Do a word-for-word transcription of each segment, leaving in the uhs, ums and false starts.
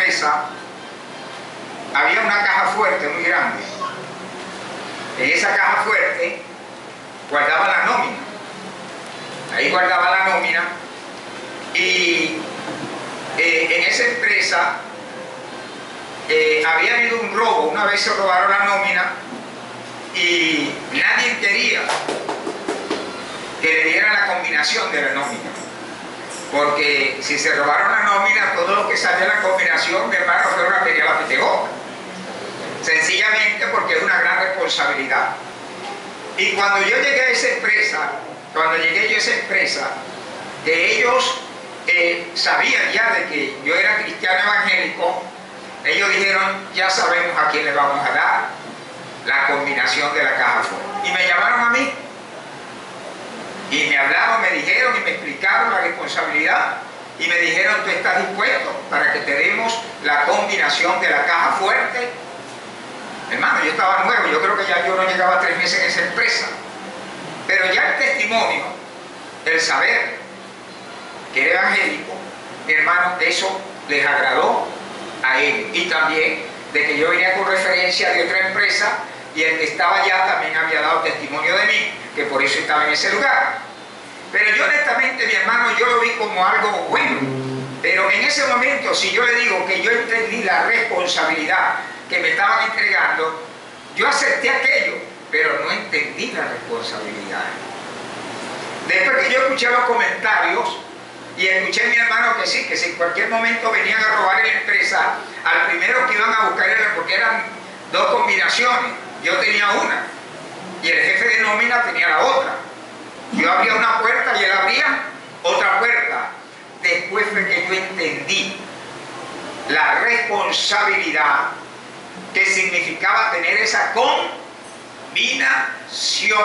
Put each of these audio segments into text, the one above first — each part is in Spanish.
empresa había una caja fuerte muy grande. En esa caja fuerte guardaba la nómina. Ahí guardaba la nómina y eh, en esa empresa eh, había habido un robo. Una vez se robaron la nómina y nadie quería que le dieran la combinación de la nómina, porque si se robaron la nómina, todo lo que salía en la combinación, mi hermano, que una quería la petegó, sencillamente porque es una gran responsabilidad. Y cuando yo llegué a esa empresa, cuando llegué yo a esa empresa, que ellos eh, sabían ya de que yo era cristiano evangélico, ellos dijeron, ya sabemos a quién le vamos a dar la combinación de la caja fuerte. Y me llamaron a mí, y me hablaron, me dijeron y me explicaron la responsabilidad, y me dijeron, tú estás dispuesto para que te demos la combinación de la caja fuerte. Hermano, yo estaba nuevo, yo creo que ya yo no llegaba a tres meses en esa empresa, pero ya el testimonio, el saber que era evangélico, mi hermano, eso les agradó a ellos, y también de que yo venía con referencia de otra empresa, y el que estaba allá también había dado testimonio de mí, que por eso estaba en ese lugar. Pero yo honestamente, mi hermano, yo lo vi como algo bueno, pero en ese momento, si yo le digo que yo entendí la responsabilidad que me estaban entregando, yo acepté aquello, pero no entendí la responsabilidad. Después que yo escuché los comentarios y escuché a mi hermano que sí, que si en cualquier momento venían a robar en la empresa, al primero que iban a buscar era, porque eran dos combinaciones, yo tenía una y el jefe de nómina tenía la otra. Yo abría una puerta y él abría otra puerta. Después fue que yo entendí la responsabilidad que significaba tener esa combinación,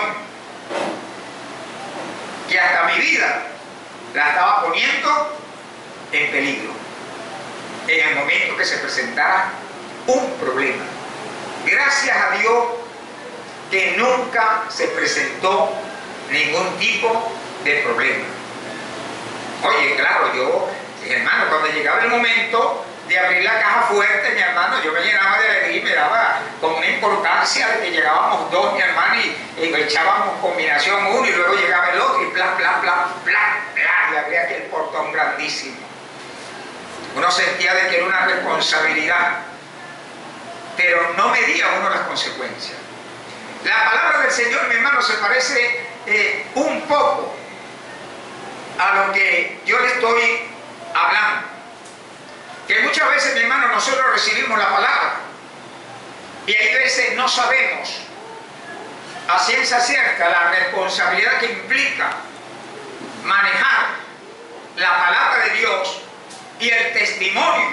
que hasta mi vida la estaba poniendo en peligro en el momento que se presentara un problema. Gracias a Dios que nunca se presentó ningún tipo de problema. Oye, claro, yo, hermano, cuando llegaba el momento de abrir la caja fuerte, mi hermano, yo me llenaba de alegría y me daba con una importancia de que llegábamos dos, mi hermano, y, y echábamos combinación uno y luego llegaba el otro y bla, bla, bla, bla, bla, y abría aquel portón grandísimo. Uno sentía de que era una responsabilidad, pero no medía uno las consecuencias. La palabra del Señor, mi hermano, se parece eh, un poco a lo que yo le estoy hablando. Que muchas veces, mi hermano, nosotros recibimos la palabra y hay veces no sabemos a ciencia cierta la responsabilidad que implica manejar la palabra de Dios y el testimonio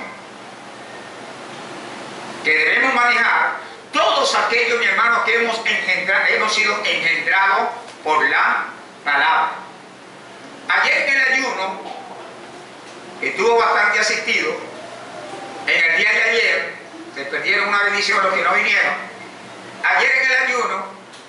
que debemos manejar todos aquellos, mi hermano, que hemos, engendrado, hemos sido engendrados por la palabra. Ayer en el ayuno, que estuvo bastante asistido, en el día de ayer, se perdieron una bendición los que no vinieron. Ayer en el ayuno,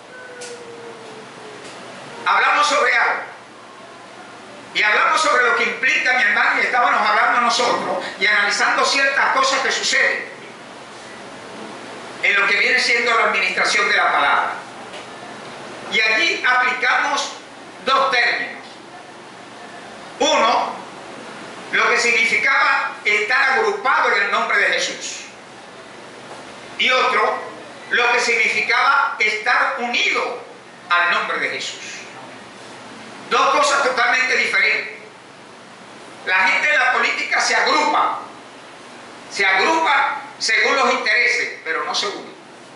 hablamos sobre algo. Y hablamos sobre lo que implica, mi hermano, y estábamos hablando nosotros y analizando ciertas cosas que suceden en lo que viene siendo la administración de la palabra. Y allí aplicamos dos términos. Uno, lo que significaba estar agrupado en el nombre de Jesús. Y otro, lo que significaba estar unido al nombre de Jesús. Dos cosas totalmente diferentes. La gente de la política se agrupa, se agrupa según los intereses, pero no se unen.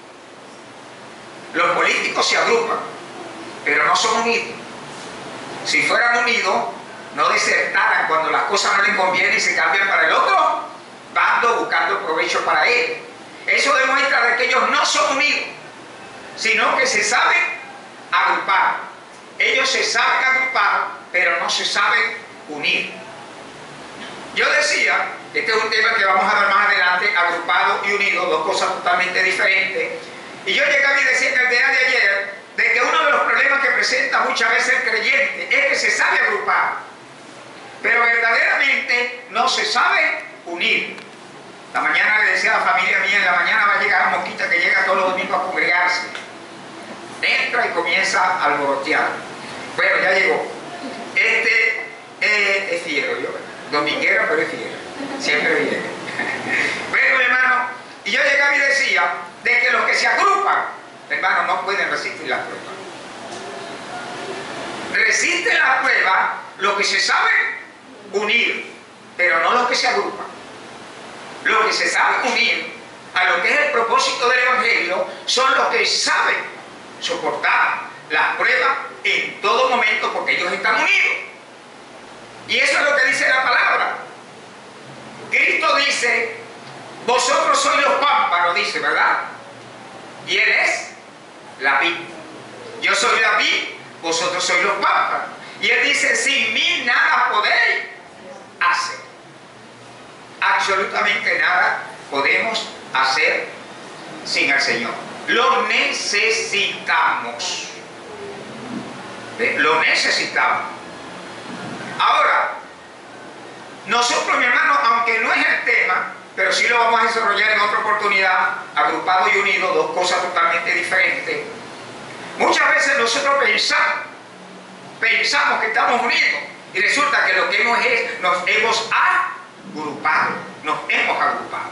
Los políticos se agrupan, pero no son unidos. Si fueran unidos, no desertaran cuando las cosas no les convienen y se cambian para el otro bando buscando provecho para él. Eso demuestra de que ellos no son unidos, sino que se saben agrupar. Ellos se saben agrupar, pero no se saben unir. Yo decía, este es un tema que vamos a ver más adelante, agrupado y unido, dos cosas totalmente diferentes. Y yo llegaba y decía en el día de ayer, de que uno de los problemas que presenta muchas veces el creyente es que se sabe agrupar, pero verdaderamente no se sabe unir. La mañana le decía a la familia mía, en la mañana va a llegar la mosquita que llega todos los domingos a congregarse. Entra y comienza a alborotear. Bueno, ya llegó. Este eh, es fiero, yo, dominguero, pero es fiero. Siempre viene. Bueno, mi hermano, y yo llegaba y decía de que los que se agrupan, hermano, no pueden resistir la prueba. Resisten la prueba los que se saben unir, pero no los que se agrupan. Los que se saben unir a lo que es el propósito del Evangelio son los que saben soportar la prueba en todo momento porque ellos están unidos. Y eso es lo que dice la palabra. Cristo dice, vosotros sois los pámpanos, dice, ¿verdad? Y Él es la vid. Yo soy la vid, vosotros sois los pámpanos. Y Él dice, sin mí nada podéis hacer. Absolutamente nada podemos hacer sin el Señor. Lo necesitamos. ¿Ve? Lo necesitamos. Ahora, nosotros, mi hermano, aunque no es el tema, pero sí lo vamos a desarrollar en otra oportunidad, agrupado y unido, dos cosas totalmente diferentes. Muchas veces nosotros pensamos, pensamos que estamos unidos y resulta que lo que hemos es, nos hemos agrupado, nos hemos agrupado.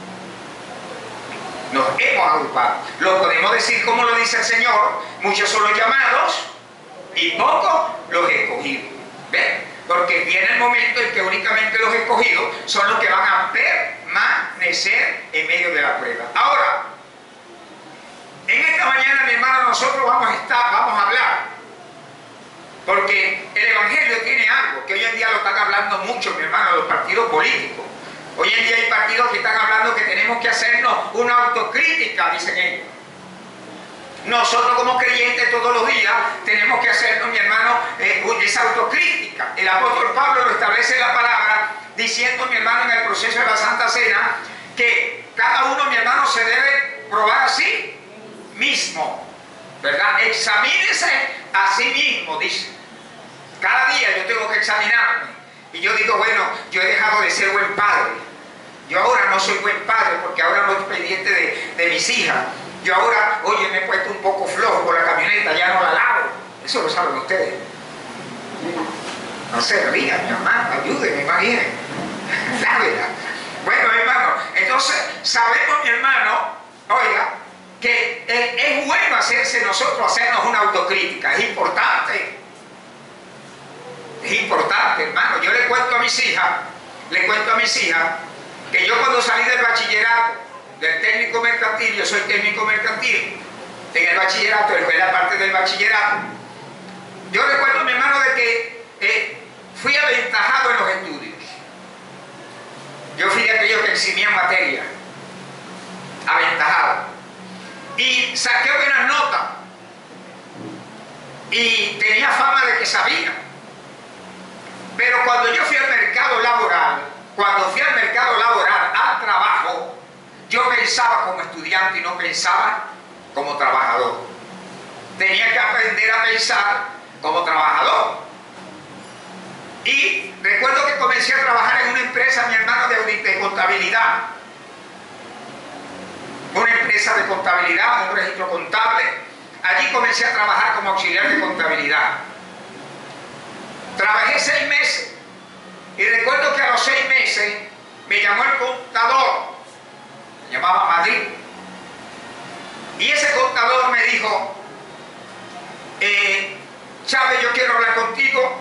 Nos hemos agrupado. Lo podemos decir como lo dice el Señor, muchos son los llamados y pocos los escogidos. ¿Ven? Porque viene el momento en que únicamente los escogidos son los que van a permanecer en medio de la prueba. Ahora, en esta mañana, mi hermano, nosotros vamos a estar, vamos a hablar, porque el Evangelio tiene algo que hoy en día lo están hablando mucho, mi hermano, los partidos políticos. Hoy en día hay partidos que están hablando que tenemos que hacernos una autocrítica, dicen ellos. Nosotros como creyentes todos los días tenemos que hacernos, mi hermano, eh, esa autocrítica. El apóstol Pablo lo establece en la palabra, diciendo, mi hermano, en el proceso de la Santa Cena, que cada uno, mi hermano, se debe probar a sí mismo, ¿verdad? Examínese a sí mismo, dice. Cada día yo tengo que examinarme. Y yo digo, bueno, yo he dejado de ser buen padre. Yo ahora no soy buen padre porque ahora no estoy pendiente de, de mis hijas. Yo ahora, oye, me he puesto un poco flojo por la camioneta, ya no la lavo. Eso lo saben ustedes. No se rían, mi hermano, ayúdenme, más bien. Lávela. Bueno, hermano, entonces sabemos, mi hermano, oiga, que es bueno hacerse nosotros, hacernos una autocrítica. Es importante. Es importante, hermano. Yo le cuento a mis hijas, le cuento a mis hijas, que yo cuando salí del bachillerato, del técnico mercantil, yo soy técnico mercantil, en el bachillerato, fue la parte del bachillerato. Yo recuerdo, mi hermano, de que eh, fui aventajado en los estudios. Yo fui de aquellos que eximían materia, aventajado. Y saqué buenas notas. Y tenía fama de que sabía. Pero cuando yo fui al mercado laboral, cuando fui al mercado laboral, al trabajo, yo pensaba como estudiante y no pensaba como trabajador. Tenía que aprender a pensar como trabajador. Y recuerdo que comencé a trabajar en una empresa, mi hermano, de, de contabilidad. Una empresa de contabilidad, un registro contable. Allí comencé a trabajar como auxiliar de contabilidad. Trabajé seis meses. Y recuerdo que a los seis meses me llamó el contador. Se llamaba Madrid. Y ese contador me dijo, eh, Chávez, yo quiero hablar contigo.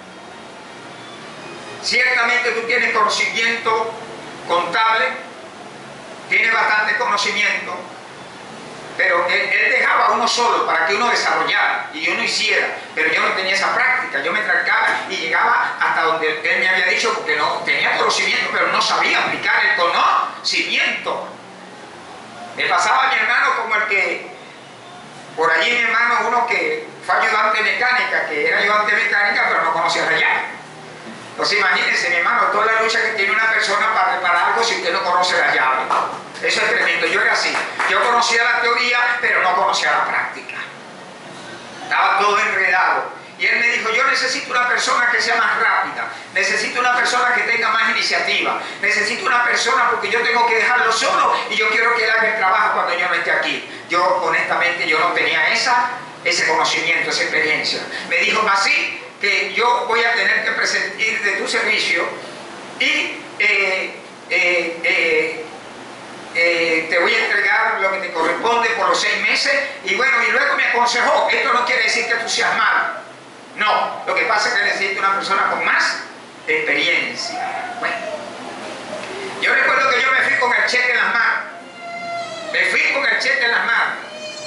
Ciertamente tú tienes conocimiento contable, tienes bastante conocimiento, pero él, él dejaba a uno solo para que uno desarrollara y uno hiciera, pero yo no tenía esa práctica. Yo me trancaba y llegaba hasta donde él me había dicho, porque no tenía conocimiento, pero no sabía aplicar el conocimiento. Me pasaba a mi hermano como el que, por allí mi hermano, uno que fue ayudante mecánica, que era ayudante mecánica, pero no conocía la llave. Entonces imagínense, mi hermano, toda la lucha que tiene una persona para reparar algo si usted no conoce la llave. Eso es tremendo. Yo era así. Yo conocía la teoría, pero no conocía la práctica. Estaba todo enredado. Y él me dijo, yo necesito una persona que sea más rápida, necesito una persona que tenga más iniciativa, necesito una persona porque yo tengo que dejarlo solo y yo quiero que él haga el trabajo cuando yo no esté aquí. Yo honestamente yo no tenía esa, ese conocimiento, esa experiencia. Me dijo así que yo voy a tener que prescindir de tu servicio y eh, eh, eh, Eh, te voy a entregar lo que te corresponde por los seis meses. Y bueno, y luego me aconsejó, esto no quiere decir que tú seas malo, no, lo que pasa es que necesito una persona con más experiencia. Bueno, yo recuerdo que yo me fui con el cheque en las manos, me fui con el cheque en las manos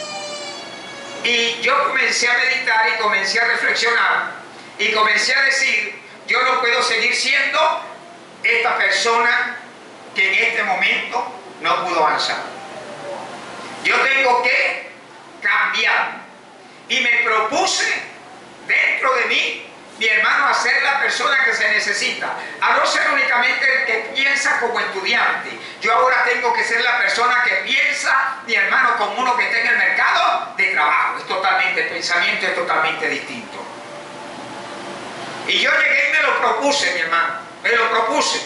y yo comencé a meditar y comencé a reflexionar y comencé a decir, yo no puedo seguir siendo esta persona que en este momento no pudo avanzar. Yo tengo que cambiar. Y me propuse dentro de mí, mi hermano, a ser la persona que se necesita. A no ser únicamente el que piensa como estudiante. Yo ahora tengo que ser la persona que piensa, mi hermano, como uno que está en el mercado de trabajo. Es totalmente, el pensamiento es totalmente distinto. Y yo llegué y me lo propuse, mi hermano. Me lo propuse.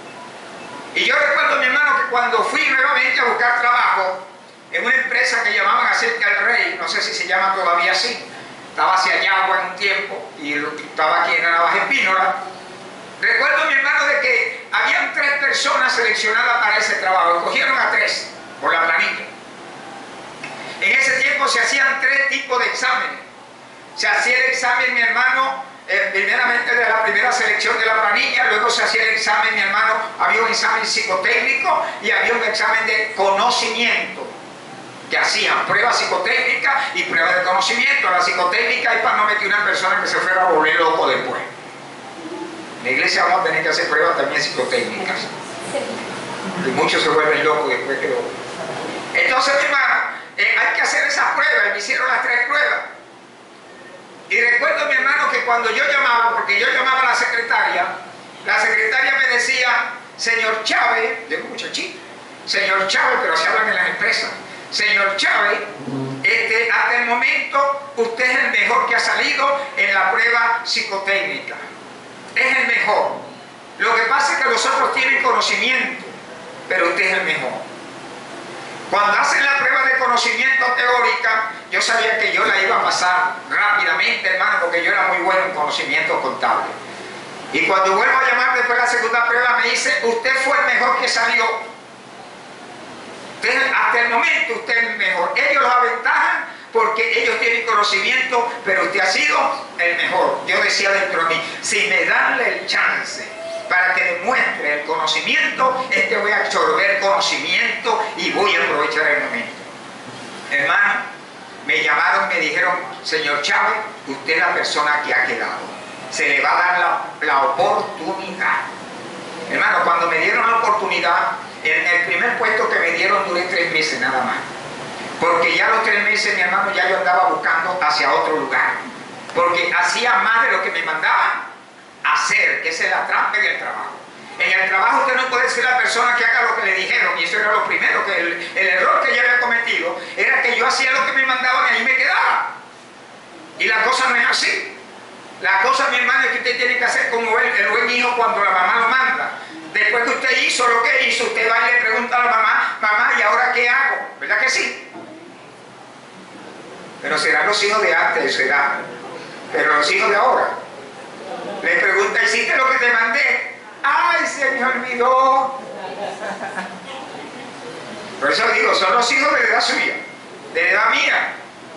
Y yo recuerdo, mi hermano, que cuando fui nuevamente a buscar trabajo en una empresa que llamaban Aceite al Rey, no sé si se llama todavía así, estaba hacia Yagua en un tiempo y estaba aquí en Navaja Espínola. Recuerdo, mi hermano, de que habían tres personas seleccionadas para ese trabajo, escogieron a tres por la planilla. En ese tiempo se hacían tres tipos de exámenes. Se hacía el examen, mi hermano, Eh, primeramente de la primera selección de la planilla, luego se hacía el examen, mi hermano, había un examen psicotécnico y había un examen de conocimiento, que hacían pruebas psicotécnicas y pruebas de conocimiento. La psicotécnica es para no meter una persona que se fuera a volver loco después. En la iglesia vamos a tener que hacer pruebas también psicotécnicas. Y muchos se vuelven locos después que lo... Entonces, mi hermano, eh, hay que hacer esas pruebas, y me hicieron las tres pruebas. Y recuerdo, mi hermano, que cuando yo llamaba, porque yo llamaba a la secretaria, la secretaria me decía, señor Chávez, yo como muchachito, señor Chávez, pero así hablan en las empresas, señor Chávez, este, hasta el momento usted es el mejor que ha salido en la prueba psicotécnica, es el mejor. Lo que pasa es que los otros tienen conocimiento, pero usted es el mejor. Cuando hacen la prueba de conocimiento teórica, yo sabía que yo la iba a pasar rápidamente, hermano, porque yo era muy bueno en conocimiento contable. Y cuando vuelvo a llamar después de la segunda prueba, me dice, usted fue el mejor que salió. Usted, hasta el momento usted es el mejor. Ellos los aventajan porque ellos tienen conocimiento, pero usted ha sido el mejor. Yo decía dentro de mí, si me dan el chance para que demuestre el conocimiento, es que voy a absorber conocimiento y voy a aprovechar el momento. Hermano, me llamaron, me dijeron, señor Chávez, usted es la persona que ha quedado. Se le va a dar la, la oportunidad. Hermano, cuando me dieron la oportunidad, en el primer puesto que me dieron duré tres meses nada más. Porque ya los tres meses, mi hermano, ya yo andaba buscando hacia otro lugar. Porque hacía más de lo que me mandaban hacer, que esa es la trampa del trabajo. En el trabajo usted no puede ser la persona que haga lo que le dijeron, y eso era lo primero, que el, el error que yo había cometido era que yo hacía lo que me mandaban y ahí me quedaba. Y la cosa no es así. La cosa, mi hermano, es que usted tiene que hacer como el, el buen hijo cuando la mamá lo manda. Después que usted hizo lo que hizo, usted va y le pregunta a la mamá, mamá, ¿y ahora qué hago? ¿Verdad que sí? Pero serán los hijos de antes, será. Pero los hijos de ahora le pregunta, ¿hiciste lo que te mandé? ¡Ay, se me olvidó! Por eso digo, son los hijos de la edad suya, de la edad mía.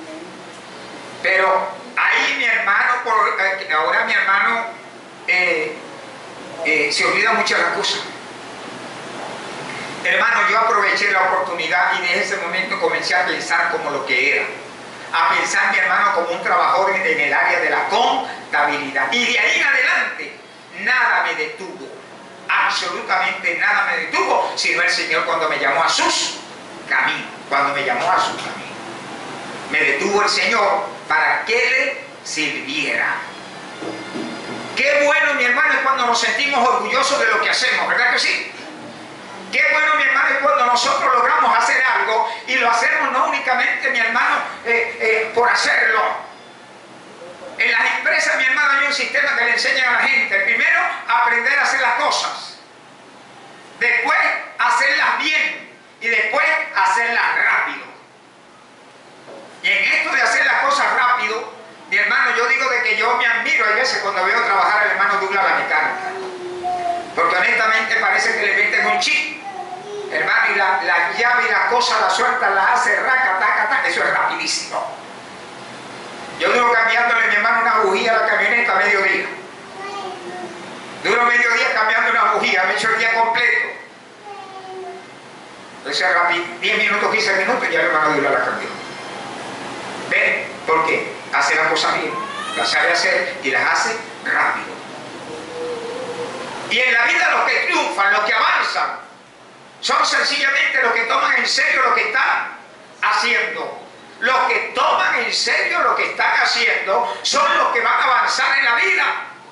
Pero ahí mi hermano, por, ahora mi hermano eh, eh, se olvida mucho de las cosas. Hermano, yo aproveché la oportunidad y desde ese momento comencé a pensar como lo que era. A pensar, mi hermano, como un trabajador en el área de la contabilidad. Y de ahí en adelante, nada me detuvo. Absolutamente nada me detuvo, sino el Señor cuando me llamó a sus caminos. Cuando me llamó a sus caminos. Me detuvo el Señor para que le sirviera. Qué bueno, mi hermano, es cuando nos sentimos orgullosos de lo que hacemos, ¿verdad que sí? Qué bueno, mi hermano, es cuando nosotros logramos hacer algo y lo hacemos no únicamente, mi hermano, eh, eh, por hacerlo. En las empresas, mi hermano, hay un sistema que le enseñan a la gente. Primero, aprender a hacer las cosas. Después, hacerlas bien. Y después, hacerlas rápido. Y en esto de hacer las cosas rápido, mi hermano, yo digo de que yo me admiro a veces cuando veo trabajar al hermano Douglas la mecánica. Porque honestamente parece que le meten un chip. Hermano, y la, la llave y la cosa la suelta, la hace, raca, taca, taca. Eso es rapidísimo. Yo duro cambiándole, mi hermano, una bujía a la camioneta a mediodía. Duro mediodía cambiando una bujía, me he hecho el día completo. Eso es rápido, diez minutos, quince minutos, y ya el hermano Douglas la cambió. ¿Ven? ¿Por qué? Hace las cosas bien, las sabe hacer y las hace rápido. Y en la vida los que triunfan, los que avanzan, son sencillamente los que toman en serio lo que están haciendo. Los que toman en serio lo que están haciendo son los que van a avanzar en la vida.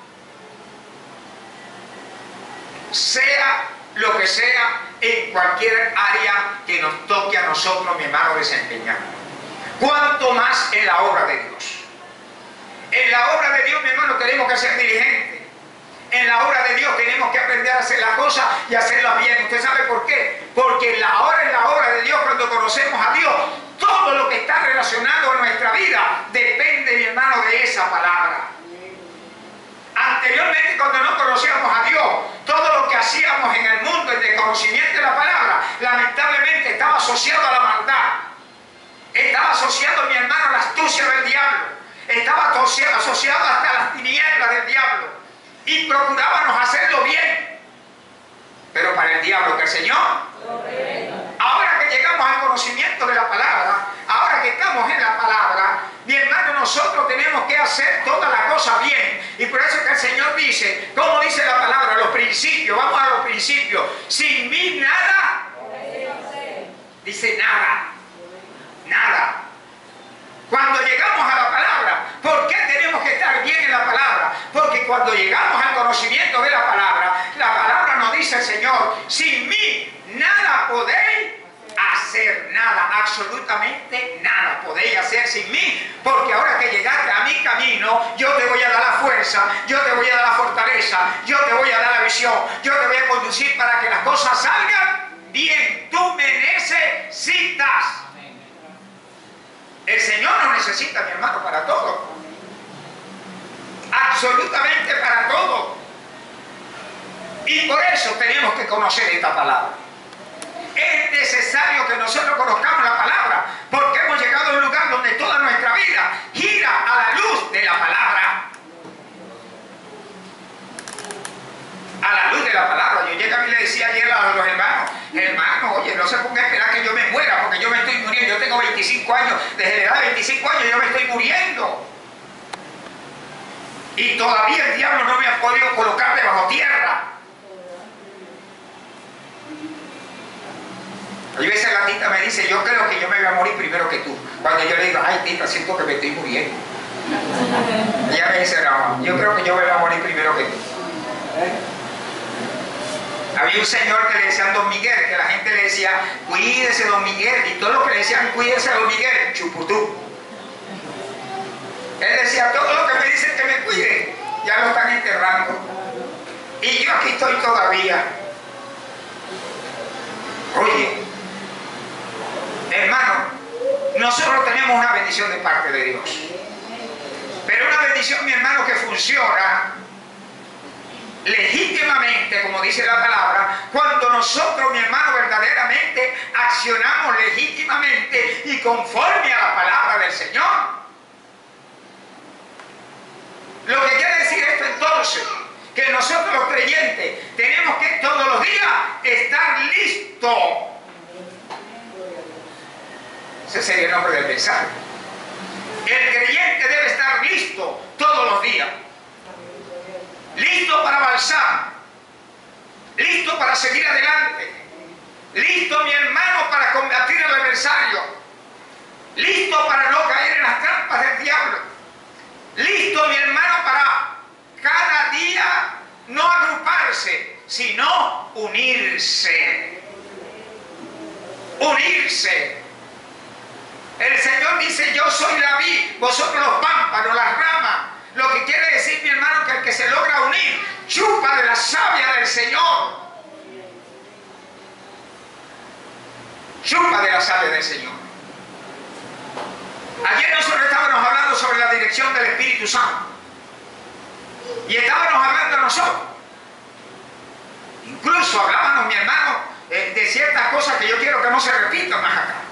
Sea lo que sea, en cualquier área que nos toque a nosotros, mi hermano, desempeñar. Cuanto más en la obra de Dios. En la obra de Dios, mi hermano, tenemos que ser diligentes. En la obra de Dios tenemos que aprender a hacer las cosas y hacerlas bien. ¿Usted sabe por qué? Porque en la obra, en la obra de Dios, cuando conocemos a Dios, todo lo que está relacionado a nuestra vida depende, mi hermano, de esa palabra. Anteriormente, cuando no conocíamos a Dios, todo lo que hacíamos en el mundo, el desconocimiento de la palabra, lamentablemente estaba asociado a la maldad. Estaba asociado, mi hermano, a la astucia del diablo. Estaba asociado, asociado hasta a las tinieblas del diablo. Y procurábamos hacerlo bien. Pero para el diablo, que el Señor. Ahora que llegamos al conocimiento de la palabra, ahora que estamos en la palabra, mi hermano, nosotros tenemos que hacer toda la cosa bien. Y por eso que el Señor dice, ¿cómo dice la palabra? Los principios, vamos a los principios. Sin mí nada. Dice nada. Nada. Cuando llegamos a la palabra, ¿por qué tenemos que estar bien en la palabra? Porque cuando llegamos al conocimiento de la palabra, la palabra nos dice el Señor, sin mí nada podéis hacer, nada, absolutamente nada podéis hacer sin mí, porque ahora que llegaste a mi camino, yo te voy a dar la fuerza, yo te voy a dar la fortaleza, yo te voy a dar la visión, yo te voy a conducir para que las cosas salgan bien. Tú me necesitas. El Señor nos necesita, mi hermano, para todo. Absolutamente para todo. Y por eso tenemos que conocer esta palabra. Es necesario que nosotros conozcamos la palabra, porque hemos llegado a un lugar donde toda nuestra vida gira a la luz de la palabra. A la luz de la palabra. Yo llegué a mí le decía ayer a los hermanos, hermano, oye, no se ponga a esperar que yo me muera, porque yo me estoy muriendo. Yo tengo veinticinco años, desde la edad de veinticinco años yo me estoy muriendo. Y todavía el diablo no me ha podido colocar debajo tierra. A veces la tita me dice, yo creo que yo me voy a morir primero que tú. Cuando yo le digo, ay tita, siento que me estoy muriendo. Ella me dice, no, yo creo que yo me voy a morir primero que tú. Había un señor que le decían Don Miguel, que la gente le decía, cuídese Don Miguel, y todo lo que le decían, cuídese Don Miguel, chuputú. Él decía, todo lo que me dicen que me cuide, ya lo están enterrando. Y yo aquí estoy todavía. Oye, hermano, nosotros tenemos una bendición de parte de Dios. Pero una bendición, mi hermano, que funciona legítimamente, como dice la palabra, cuando nosotros, mi hermano, verdaderamente accionamos legítimamente y conforme a la palabra del Señor. Lo que quiere decir esto entonces, que nosotros los creyentes tenemos que todos los días estar listos. Ese sería el nombre del mensaje. El creyente debe estar listo todos los días. Listo para avanzar, listo para seguir adelante, listo, mi hermano, para combatir al adversario, listo para no caer en las trampas del diablo, listo, mi hermano, para cada día no agruparse, sino unirse. Unirse. El Señor dice, yo soy la vid, vosotros los pámpanos, las ramas. Lo que quiere decir, mi hermano, que el que se logra unir chupa de la savia del Señor. Chupa de la savia del Señor. Ayer nosotros estábamos hablando sobre la dirección del Espíritu Santo. Y estábamos hablando nosotros. Incluso hablábamos, mi hermano, eh, de ciertas cosas que yo quiero que no se repitan más acá.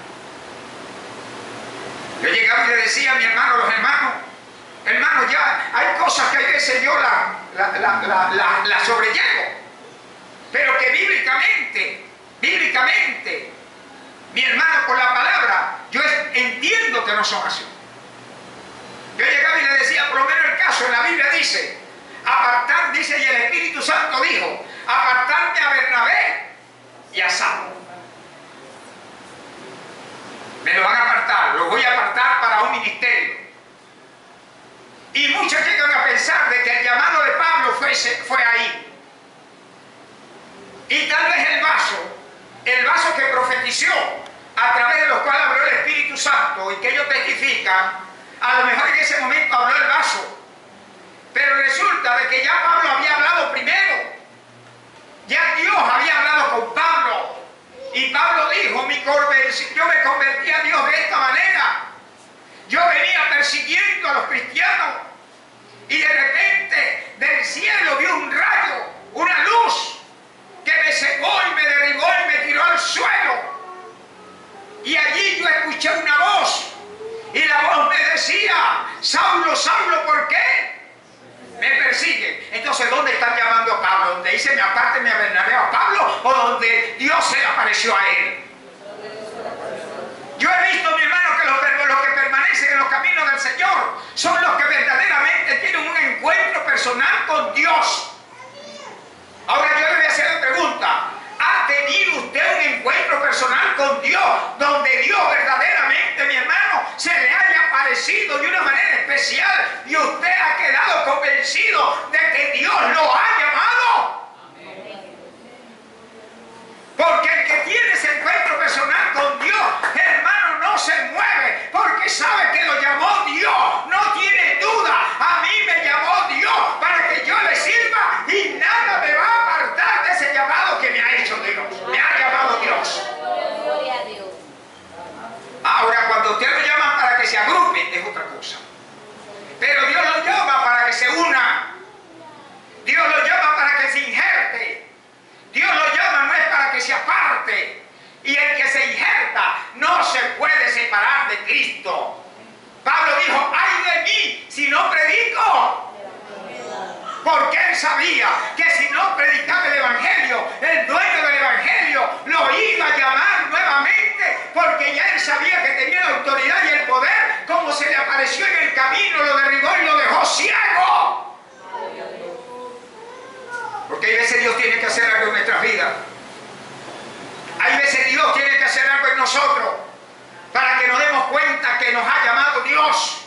Yo llegaba y le decía a mi hermano, los hermanos, hermano, ya hay cosas que hay veces yo la, la, la, la, la, la sobrellevo, pero que bíblicamente, bíblicamente, mi hermano, con la palabra, yo entiendo que no son así. Yo llegaba y le decía, por lo menos el caso, en la Biblia dice, apartar, dice, y el Espíritu Santo dijo, apartarme a Bernabé y a Saulo. Me lo van a apartar, lo voy a apartar para un ministerio. Y muchos llegan a pensar de que el llamado de Pablo fue, fue ahí. Y tal vez el vaso, el vaso que profetizó, a través de los cuales habló el Espíritu Santo y que ellos testifican, a lo mejor en ese momento habló el vaso. Pero resulta de que ya Pablo había hablado primero. Ya Dios había hablado con Pablo. Y Pablo dijo, mi yo me convertí a Dios de esta manera. Yo venía persiguiendo a los cristianos. Y de repente del cielo vi un rayo, una luz, que me secó y me derribó y me tiró al suelo. Y allí yo escuché una voz. Y la voz me decía, Saulo, Saulo, ¿por qué me persiguen? Entonces, ¿dónde están llamando a Pablo? ¿Donde dice, me apárteme a Bernabé a Pablo? ¿O donde Dios se le apareció a él? Yo he visto, mi hermano, que los, los que permanecen en los caminos del Señor son los que verdaderamente tienen un encuentro personal con Dios. Ahora yo le voy a hacer la pregunta. ¿Ha tenido usted un encuentro personal con Dios donde Dios verdaderamente, mi hermano, se le haya aparecido de una manera especial y usted ha quedado convencido de que Dios lo ha llamado? Porque el que tiene ese encuentro personal con Dios, hermano, no se mueve porque sabe que lo llamó Dios, no tiene duda. A mí me llamó Dios para que yo le sirva y nada me va a apartar de ese llamado que me ha hecho Dios, me ha llamado Dios. Ahora, cuando usted lo llama para que se agrupe, es otra cosa. Pero Dios lo llama para que se una. Dios lo llama para que se injerte. Dios lo llama no es para que se aparte. Y el que se injerta no se puede separar de Cristo. Pablo dijo, ay de mí si no predico. Porque él sabía que si no predicaba el Evangelio, el dueño del Evangelio lo iba a llamar nuevamente, porque ya él sabía que tenía la autoridad y el poder, como se le apareció en el camino, lo derribó y lo dejó ciego. Porque hay veces Dios tiene que hacer algo en nuestras vidas. Hay veces Dios tiene que hacer algo en nosotros para que nos demos cuenta que nos ha llamado Dios.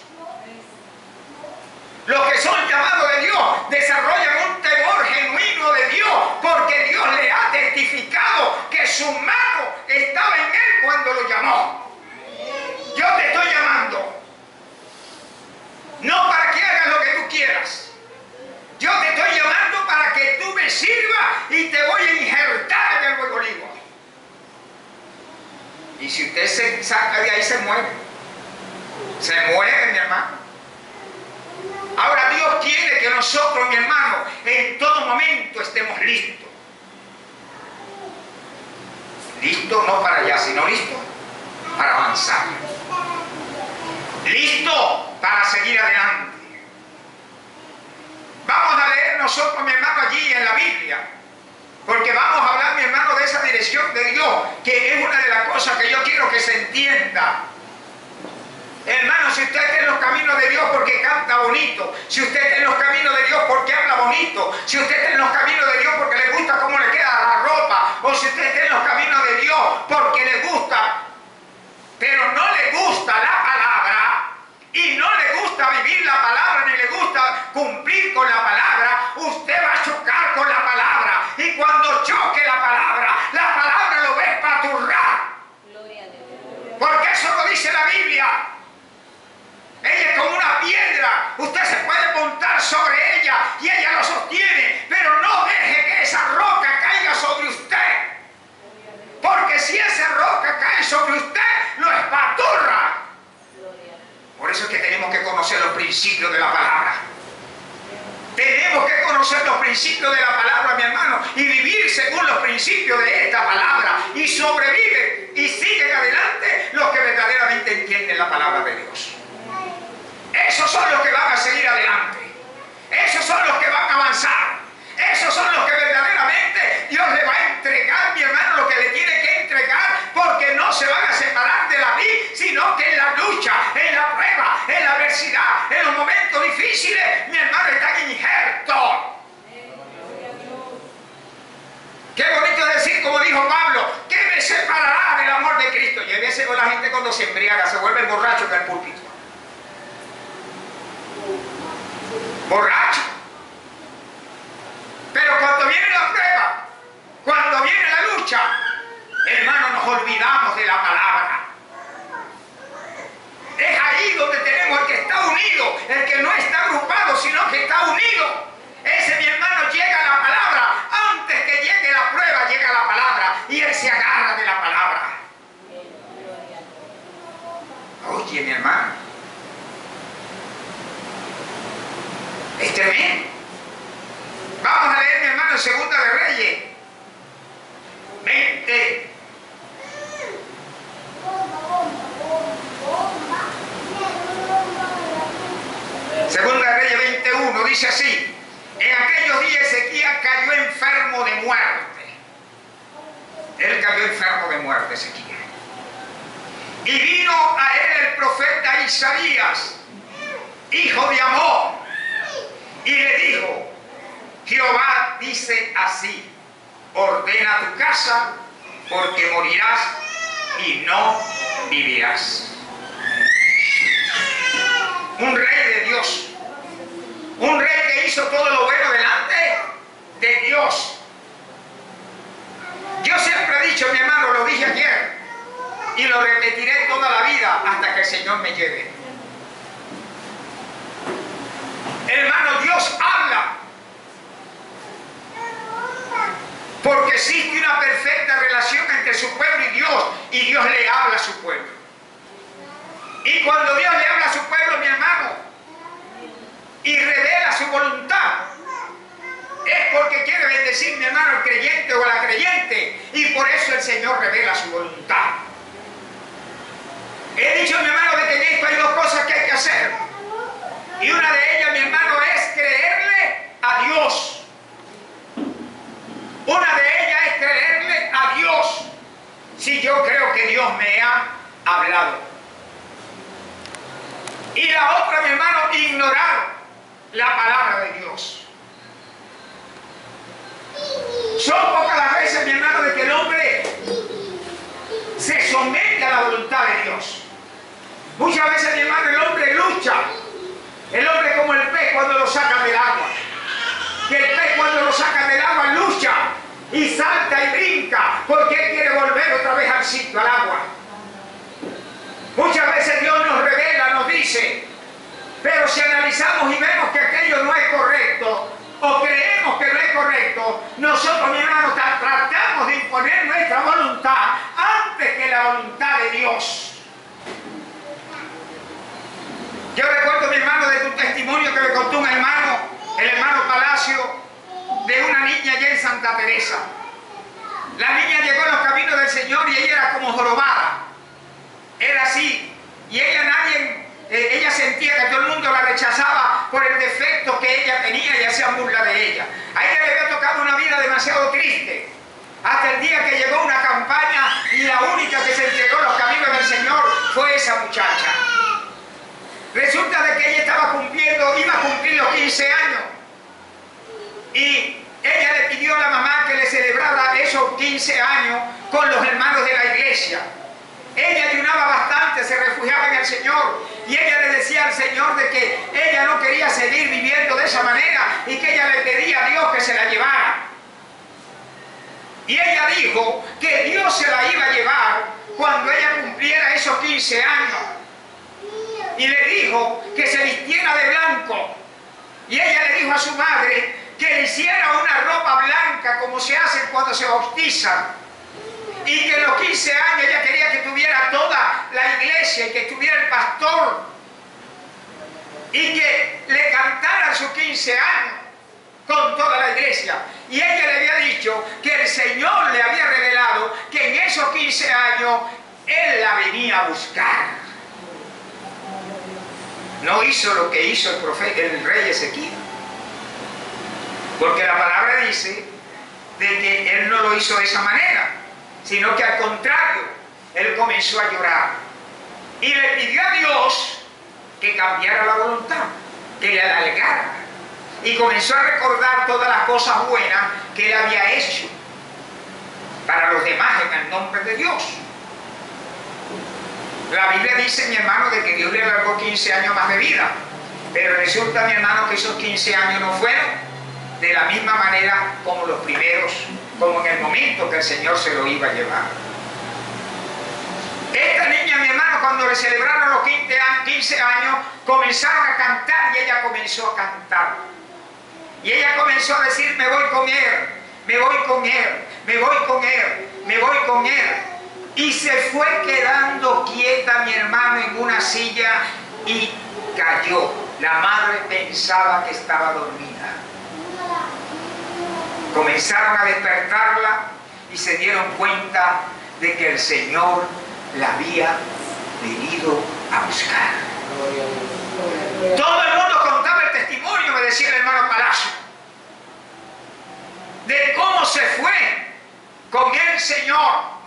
Los que son llamados de Dios desarrollan un temor genuino de Dios porque Dios le ha testificado que su mano estaba en él cuando lo llamó. Yo te estoy llamando no para que hagas lo que tú quieras. Yo te estoy llamando para que tú me sirvas y te voy a injertar en el fuego olivo. Y si usted se saca de ahí, se muere. Se muere, mi hermano. Ahora Dios quiere que nosotros, mi hermano, en todo momento estemos listos. Listo no para allá, sino listo para avanzar. Listo para seguir adelante. Vamos a leer nosotros, mi hermano, allí en la Biblia. Porque vamos a hablar, mi hermano, de esa dirección de Dios, que es una de las cosas que yo quiero que se entienda. Hermano, si usted está en los caminos de Dios porque canta bonito, si usted está en los caminos de Dios porque habla bonito, si usted está en los caminos de Dios porque le gusta cómo le queda la ropa, o si usted está en los caminos de Dios porque le gusta, pero no le gusta la palabra, y no le gusta vivir la palabra, ni le gusta cumplir con la palabra, usted va a chocar con la palabra, y cuando choque la palabra, la palabra lo va a espaturrar. Porque eso lo dice la Biblia. Ella es como una piedra. Usted se puede sobre ella y ella lo sostiene, pero no deje que esa roca caiga sobre usted, porque si esa roca cae sobre usted, lo espaturra. Por eso es que tenemos que conocer los principios de la palabra. Tenemos que conocer los principios de la palabra, mi hermano, y vivir según los principios de esta palabra. Y sobreviven y siguen adelante los que verdaderamente entienden la palabra de Dios. Esos son los que van a seguir adelante. Esos son los que van a avanzar. Esos son los que verdaderamente Dios le va a entregar, mi hermano, lo que le tiene que entregar, porque no se van a separar de la vida, sino que en la lucha, en la prueba, en la adversidad, en los momentos difíciles, mi hermano, están injertos. Qué bonito decir, como dijo Pablo, ¿qué me separará del amor de Cristo? Y a veces con la gente cuando se embriaga se vuelve borracho en el púlpito. Borracho. Pero cuando viene la prueba, cuando viene la lucha, hermano, nos olvidamos de la palabra. Es ahí donde tenemos el que está unido, el que no está agrupado, sino que está unido. Ese, mi hermano, llega a la palabra. Antes que llegue la prueba, llega la palabra. Y él se agarra de la palabra. Oye, mi hermano, es tremendo. Vamos a leer, mi hermano, en Segunda de Reyes veinte. Segunda de Reyes veintiuno dice así: en aquellos días Ezequías cayó enfermo de muerte. Él cayó enfermo de muerte, Ezequías. Y vino a él el profeta Isaías, hijo de Amós, y le dijo: Jehová dice así: ordena tu casa, porque morirás y no vivirás. Un rey de Dios, un rey que hizo todo lo bueno delante de Dios. Yo siempre he dicho, mi hermano, lo dije ayer y lo repetiré toda la vida hasta que el Señor me lleve. Hermano, Dios habla porque existe una perfecta relación entre su pueblo y Dios, y Dios le habla a su pueblo. Y cuando Dios le habla a su pueblo, mi hermano, y revela su voluntad, es porque quiere bendecir, mi hermano, al creyente o a la creyente, y por eso el Señor revela su voluntad. He dicho, mi hermano, de que en esto hay dos cosas que hay que hacer, y una de ellas, mi hermano, es creerle a Dios. Una de ellas es creerle a Dios, si yo creo que Dios me ha hablado. Y la otra, mi hermano, ignorar la palabra de Dios. Son pocas las veces, mi hermano, de que el hombre se somete a la voluntad de Dios. Muchas veces, mi hermano, el hombre lucha. El hombre como el pez cuando lo sacan del agua. Que el pez cuando lo sacan del agua lucha y salta y brinca porque él quiere volver otra vez al sitio, al agua. Muchas veces Dios nos revela, nos dice, pero si analizamos y vemos que aquello no es correcto o creemos que no es correcto, nosotros, mi hermano, tratamos de imponer nuestra voluntad antes que la voluntad de Dios. Yo recuerdo, mi hermano, de un testimonio que me contó un hermano, el hermano Palacio, de una niña allá en Santa Teresa. La niña llegó a los caminos del Señor y ella era como jorobada. Era así. Y ella nadie, eh, ella sentía que todo el mundo la rechazaba por el defecto que ella tenía y hacían burla de ella. A ella le había tocado una vida demasiado triste. Hasta el día que llegó una campaña y la única que se entregó a los caminos del Señor fue esa muchacha. Resulta de que ella estaba cumpliendo, iba a cumplir los quince años. Y ella le pidió a la mamá que le celebrara esos quince años con los hermanos de la iglesia. Ella ayunaba bastante, se refugiaba en el Señor. Y ella le decía al Señor de que ella no quería seguir viviendo de esa manera y que ella le pedía a Dios que se la llevara. Y ella dijo que Dios se la iba a llevar cuando ella cumpliera esos quince años. Y le dijo que se vistiera de blanco Y ella le dijo a su madre que le hiciera una ropa blanca como se hace cuando se bautizan. Y que en los quince años ella quería que tuviera toda la iglesia y que estuviera el pastor. Y que le cantara sus quince años con toda la iglesia. Y ella le había dicho que el Señor le había revelado que en esos quince años Él la venía a buscar. No hizo lo que hizo el, profeta, el rey Ezequiel. Porque la palabra dice de que él no lo hizo de esa manera, sino que al contrario, él comenzó a llorar. Y le pidió a Dios que cambiara la voluntad, que le alargara. Y comenzó a recordar todas las cosas buenas que él había hecho para los demás en el nombre de Dios. La Biblia dice, mi hermano, de que Dios le alargó quince años más de vida. Pero resulta, mi hermano, que esos quince años no fueron de la misma manera como los primeros, como en el momento que el Señor se lo iba a llevar. Esta niña, mi hermano, cuando le celebraron los quince años, comenzaron a cantar y ella comenzó a cantar. Y ella comenzó a decir, me voy con él, me voy con él, me voy con él, me voy con él. Y se fue quedando quieta, mi hermano, en una silla y cayó. La madre pensaba que estaba dormida. Comenzaron a despertarla y se dieron cuenta de que el Señor la había venido a buscar. Todo el mundo contaba el testimonio, me decía el hermano Palacio, de cómo se fue con el Señor.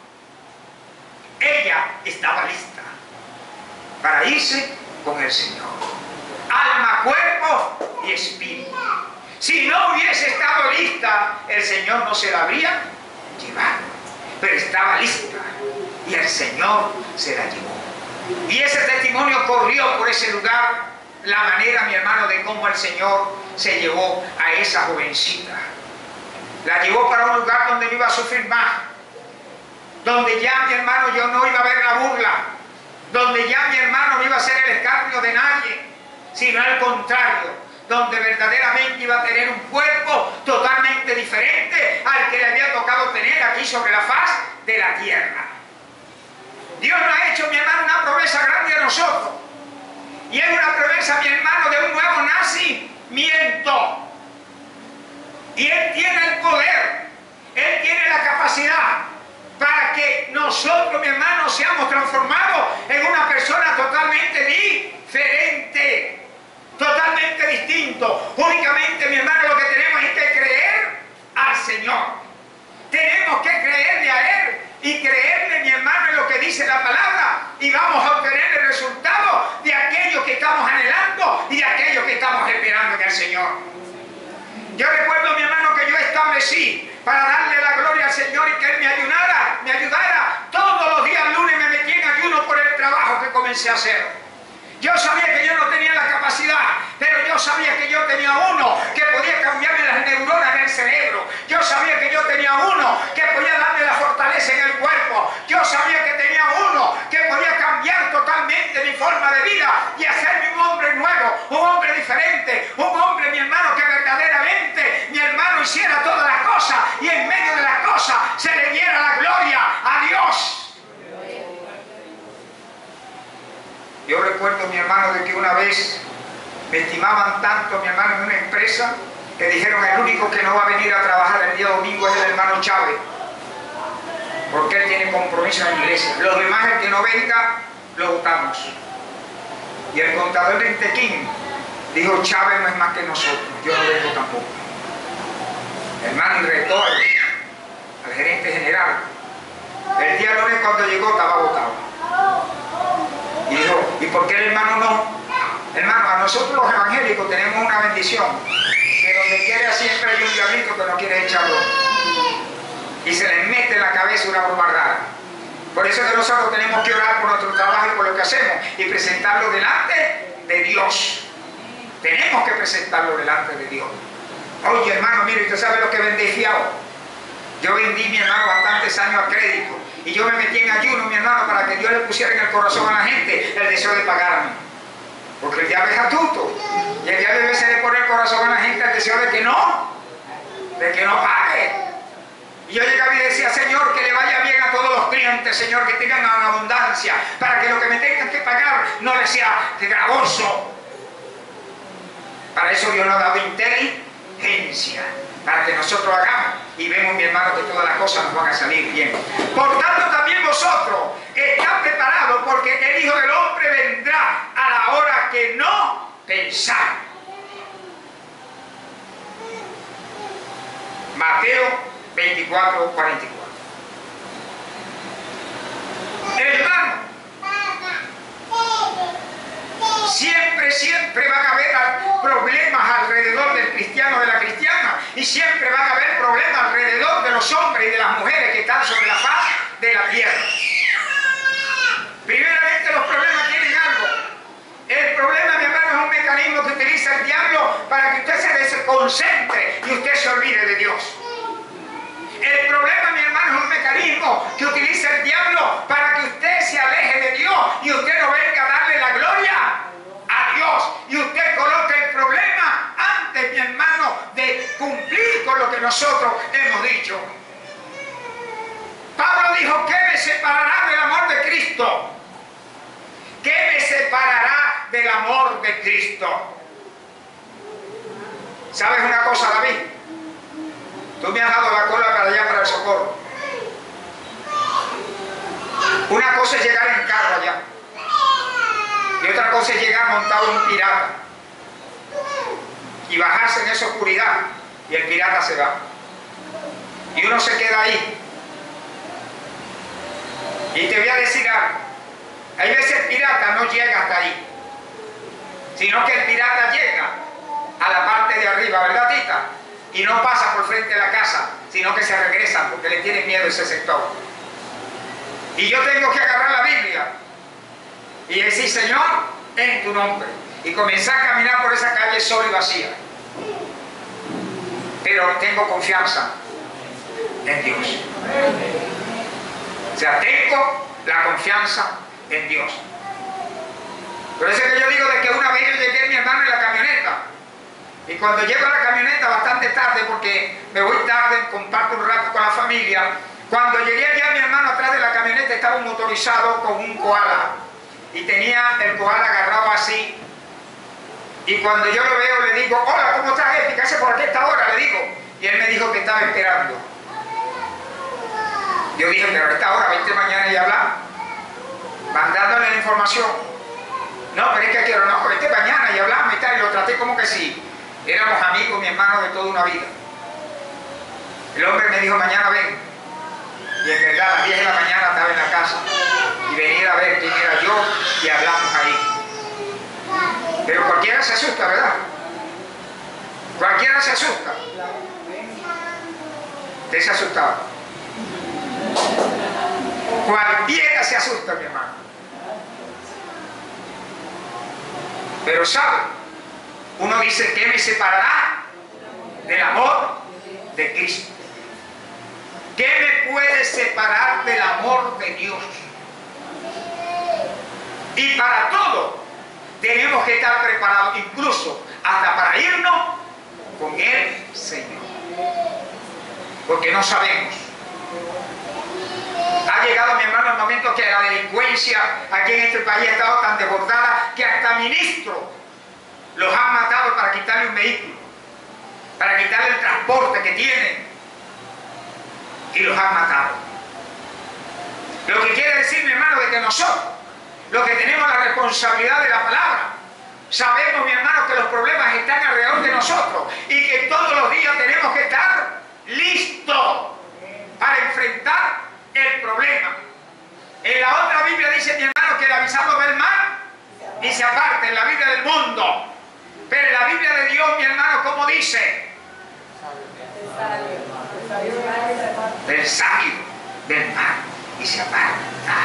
Ella estaba lista para irse con el Señor. Alma, cuerpo y espíritu. Si no hubiese estado lista, el Señor no se la habría llevado. Pero estaba lista y el Señor se la llevó. Y ese testimonio corrió por ese lugar, la manera, mi hermano, de cómo el Señor se llevó a esa jovencita. La llevó para un lugar donde no iba a sufrir más, donde ya, mi hermano, yo no iba a ver la burla, donde ya, mi hermano, no iba a ser el escarnio de nadie, sino al contrario, donde verdaderamente iba a tener un cuerpo totalmente diferente al que le había tocado tener aquí sobre la faz de la tierra. Dios nos ha hecho, mi hermano, una promesa grande a nosotros, y es una promesa, mi hermano, de un nuevo nacimiento. Y Él tiene el poder, Él tiene la capacidad para que nosotros, mi hermano, seamos transformados en una persona totalmente diferente, totalmente distinto. Únicamente, mi hermano, lo que tenemos es que creer al Señor. Tenemos que creerle a Él y creerle, mi hermano, en lo que dice la palabra, y vamos a obtener el resultado de aquello que estamos anhelando y de aquello que estamos esperando en el Señor. Yo recuerdo, mi hermano, que yo establecí para darle la gloria al Señor y que Él me ayudara, me ayudara. Todos los días lunes me metí en ayuno por el trabajo que comencé a hacer. Yo sabía que yo no tenía la capacidad, pero yo sabía que yo tenía uno que podía cambiarme las neuronas del cerebro. Yo sabía que yo tenía uno que podía darme la fortaleza en el cuerpo. Yo sabía que tenía uno que podía cambiar totalmente mi forma de vida y hacerme un hombre nuevo, un hombre diferente, un hombre, mi hermano, que verdaderamente, mi hermano, hiciera todas las cosas y en medio de las cosas se le diera la gloria a Dios. Yo recuerdo, mi hermano, de que una vez me estimaban tanto, mi hermano, en una empresa, que dijeron el único que no va a venir a trabajar el día domingo es el hermano Chávez, porque él tiene compromiso en la iglesia. Los demás, el que no venga, lo votamos. Y el contador de Entequín dijo, Chávez no es más que nosotros, yo no vengo tampoco. Hermano, y retó al, al gerente general. El día lunes cuando llegó estaba votado. Y dijo, ¿y por qué el hermano no? Hermano, a nosotros los evangélicos tenemos una bendición, que donde quiera siempre hay un diablito que no quiere echarlo. Y se les mete en la cabeza una broma rara. Por eso que nosotros tenemos que orar por nuestro trabajo y por lo que hacemos y presentarlo delante de Dios. Tenemos que presentarlo delante de Dios. Oye, hermano, mire, ¿usted sabe lo que vendí fiado? Yo vendí, mi hermano, bastantes años a crédito. Y yo me metí en ayuno, mi hermano, para que Dios le pusiera en el corazón a la gente el deseo de pagarme. Porque el diablo es astuto. Y el diablo a veces le pone el corazón a la gente al deseo de que no, de que no pague. Y yo llegaba y decía, Señor, que le vaya bien a todos los clientes, Señor, que tengan una abundancia, para que lo que me tengan que pagar no les sea gravoso. Para eso Dios nos ha dado inteligencia, para que nosotros hagamos y vemos, mi hermano, que todas las cosas nos van a salir bien. Por tanto, también vosotros estad preparados, porque el Hijo del Hombre vendrá a la hora que no pensáis. Mateo veinticuatro, cuarenta y cuatro. Hermano, siempre, siempre van a haber problemas alrededor del cristiano, de la cristiana, y siempre van a haber problemas alrededor de los hombres y de las mujeres que están sobre la faz de la tierra. Primeramente, los problemas tienen algo. El problema, mi hermano, es un mecanismo que utiliza el diablo para que usted se desconcentre y usted se olvide de Dios. El problema, mi hermano, es un mecanismo que utiliza el diablo para que usted se aleje de Dios y usted no venga a darle la gloria a Dios. Y usted coloque el problema antes, mi hermano, de cumplir con lo que nosotros hemos dicho. Pablo dijo, ¿qué me separará del amor de Cristo? ¿Qué me separará del amor de Cristo? ¿Sabes una cosa, David? Tú me has dado la cola para allá, para el socorro. Una cosa es llegar en carro allá. Y otra cosa es llegar montado en un pirata. Y bajarse en esa oscuridad. Y el pirata se va. Y uno se queda ahí. Y te voy a decir algo. Hay veces el pirata no llega hasta ahí. Sino que el pirata llega a la parte de arriba, ¿verdad, Tita? Y no pasa por frente de la casa, sino que se regresan porque le tienen miedo a ese sector. Y yo tengo que agarrar la Biblia y decir, Señor, en tu nombre. Y comenzar a caminar por esa calle sola y vacía. Pero tengo confianza en Dios. O sea, tengo la confianza en Dios. Por eso es que yo digo de que una vez yo llegué, mi hermano, en la camioneta. Y cuando llego a la camioneta bastante tarde, porque me voy tarde, comparto un rato con la familia, cuando llegué allá, mi hermano, atrás de la camioneta estaba un motorizado con un koala. Y tenía el koala agarrado así. Y cuando yo lo veo, le digo, hola, ¿cómo estás, jefe? ¿Qué hace por aquí a esta hora? Le digo. Y él me dijo que estaba esperando. Yo dije, pero a esta hora, vente mañana y hablamos. Mandándole la información. No, pero es que quiero, no, vente mañana y hablamos y tal. Y lo traté como que sí. Éramos amigos, mi hermano, de toda una vida. El hombre me dijo, mañana ven. Y en verdad, a las diez de la mañana estaba en la casa. Y venía a ver quién era yo y hablamos ahí. Pero cualquiera se asusta, ¿verdad? Cualquiera se asusta. Usted se asustaba. Cualquiera se asusta, mi hermano. Pero ¿sabe? Uno dice, ¿qué me separará del amor de Cristo? ¿Qué me puede separar del amor de Dios? Y para todo tenemos que estar preparados, incluso hasta para irnos con el Señor. Porque no sabemos. Ha llegado, mi hermano, el momento que la delincuencia aquí en este país ha estado tan desbordada que hasta ministros los han matado para quitarle un vehículo, para quitarle el transporte que tienen, y los han matado. Lo que quiere decir, mi hermano, de que nosotros, los que tenemos la responsabilidad de la palabra, sabemos, mi hermano, que los problemas están alrededor de nosotros y que todos los días tenemos que estar listos para enfrentar el problema. En la otra Biblia dice, mi hermano, que el avisado ve el mal y se aparte, en la Biblia del mundo. Pero en la Biblia de Dios, mi hermano, ¿cómo dice? Del sabio del mal y se aparta.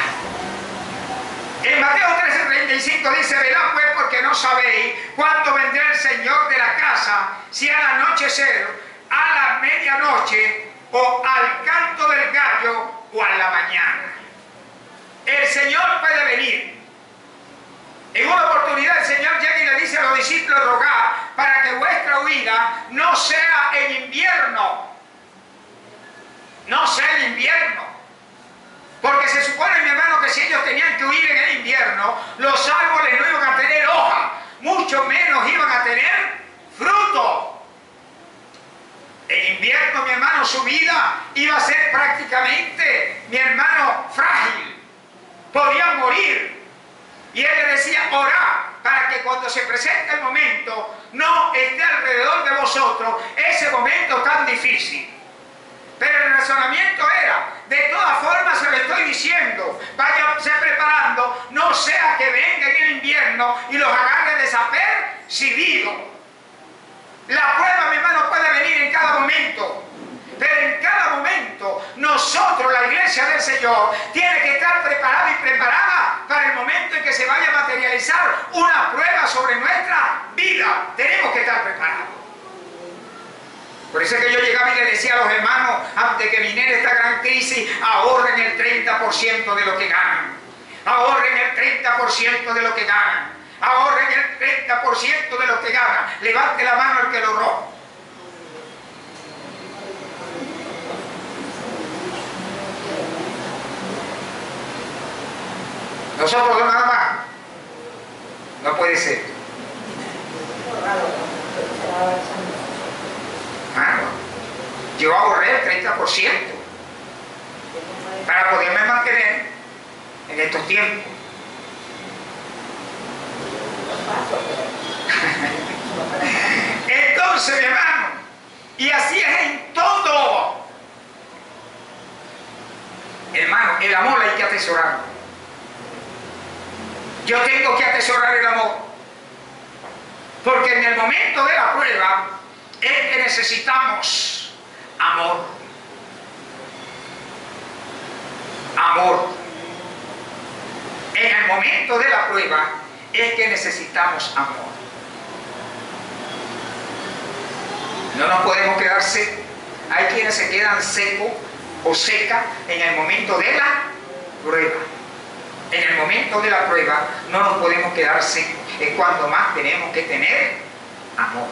En Mateo trece, treinta y cinco dice, velad pues porque no sabéis cuándo vendrá el Señor de la casa, si al anochecer, a la medianoche, o al canto del gallo, o a la mañana. El Señor puede venir. En una oportunidad el Señor llega dice a los discípulos: rogad para que vuestra huida no sea en invierno. No sea en invierno. Porque se supone, mi hermano, que si ellos tenían que huir en el invierno, los árboles no iban a tener hoja, mucho menos iban a tener fruto. En invierno, mi hermano, su vida iba a ser prácticamente, mi hermano, frágil. Podían morir. Y él le decía: orad para que cuando se presente el momento no esté alrededor de vosotros ese momento tan difícil. Pero el razonamiento era: de todas formas se lo estoy diciendo, váyanse preparando, no sea que venga en el invierno y los agarre desapercibidos. La prueba, mi hermano, puede venir en cada momento, pero en cada momento nosotros, la iglesia del Señor, tiene que estar preparada y preparada para el momento en que se vaya a materializar una prueba sobre nuestra vida. Tenemos que estar preparados. Por eso es que yo llegaba y le decía a los hermanos, antes que viniera esta gran crisis: ahorren el treinta por ciento de lo que ganan. Ahorren el treinta por ciento de lo que ganan. Ahorren el treinta por ciento de lo que ganan. Levante la mano el que lo ahorró. Nosotros dos nada más. No puede ser. Mano, yo ahorré el treinta por ciento para poderme mantener en estos tiempos. Entonces, mi hermano, y así es en todo. Hermano, el amor hay que atesorarlo. Yo tengo que atesorar el amor, porque en el momento de la prueba es que necesitamos amor. Amor. En el momento de la prueba es que necesitamos amor. No nos podemos quedar secos. Hay quienes se quedan secos o secas en el momento de la prueba. En el momento de la prueba no nos podemos quedar secos. Es cuando más tenemos que tener amor.